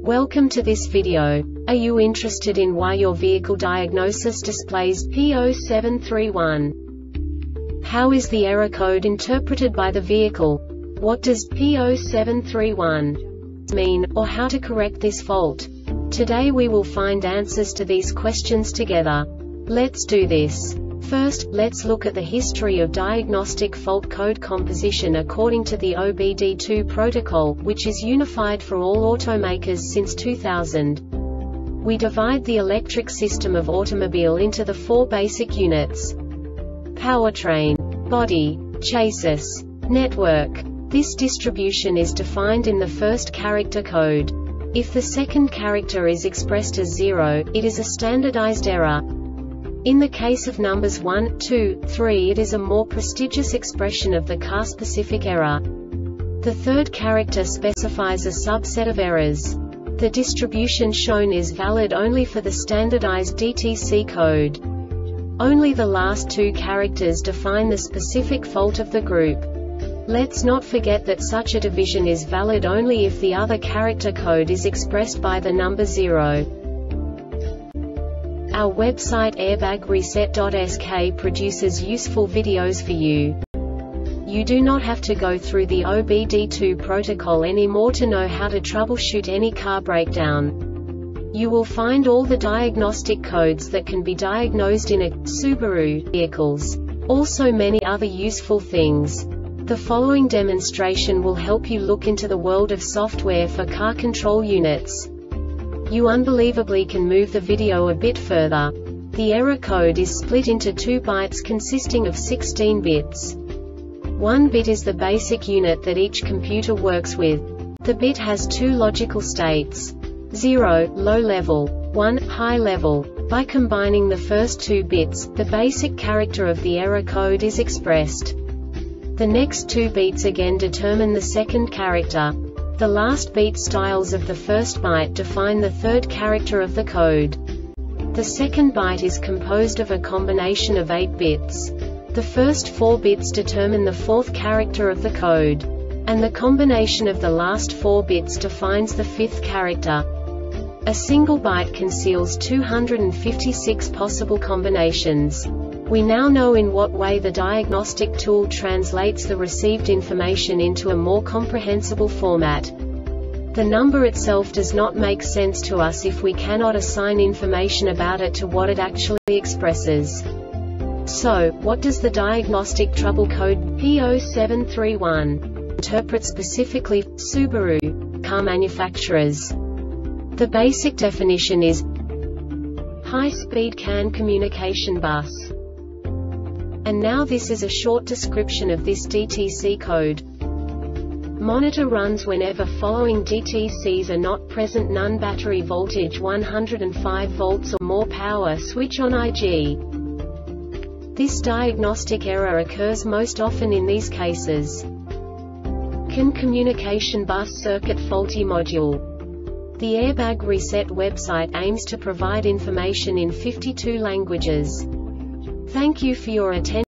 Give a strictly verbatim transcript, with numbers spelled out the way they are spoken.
Welcome to this video. Are you interested in why your vehicle diagnosis displays P zero seven three one? How is the error code interpreted by the vehicle? What does P zero seven three one mean, or how to correct this fault? Today we will find answers to these questions together. Let's do this. First, let's look at the history of diagnostic fault code composition according to the O B D two protocol, which is unified for all automakers since two thousand. We divide the electric system of automobile into the four basic units: powertrain, body, chassis, network. This distribution is defined in the first character code. If the second character is expressed as zero, it is a standardized error. In the case of numbers one, two, three, it is a more prestigious expression of the car-specific error. The third character specifies a subset of errors. The distribution shown is valid only for the standardized D T C code. Only the last two characters define the specific fault of the group. Let's not forget that such a division is valid only if the other character code is expressed by the number zero. Our website airbag reset dot S K produces useful videos for you. You do not have to go through the O B D two protocol anymore to know how to troubleshoot any car breakdown. You will find all the diagnostic codes that can be diagnosed in a Subaru vehicles. Also many other useful things. The following demonstration will help you look into the world of software for car control units. You unbelievably can move the video a bit further. The error code is split into two bytes consisting of sixteen bits. One bit is the basic unit that each computer works with. The bit has two logical states: zero, low level, one, high level. By combining the first two bits, the basic character of the error code is expressed. The next two beats again determine the second character. The last beat styles of the first byte define the third character of the code. The second byte is composed of a combination of eight bits. The first four bits determine the fourth character of the code. And the combination of the last four bits defines the fifth character. A single byte conceals two hundred fifty-six possible combinations. We now know in what way the diagnostic tool translates the received information into a more comprehensible format. The number itself does not make sense to us if we cannot assign information about it to what it actually expresses. So, what does the diagnostic trouble code P zero seven three one interpret specifically for Subaru car manufacturers? The basic definition is high-speed C A N communication bus. And now this is a short description of this D T C code. Monitor runs whenever following D T Cs are not present: none, battery voltage one hundred five volts or more, power switch on I G. This diagnostic error occurs most often in these cases: C A N communication bus circuit faulty module. The Airbag Reset website aims to provide information in fifty-two languages. Thank you for your attention.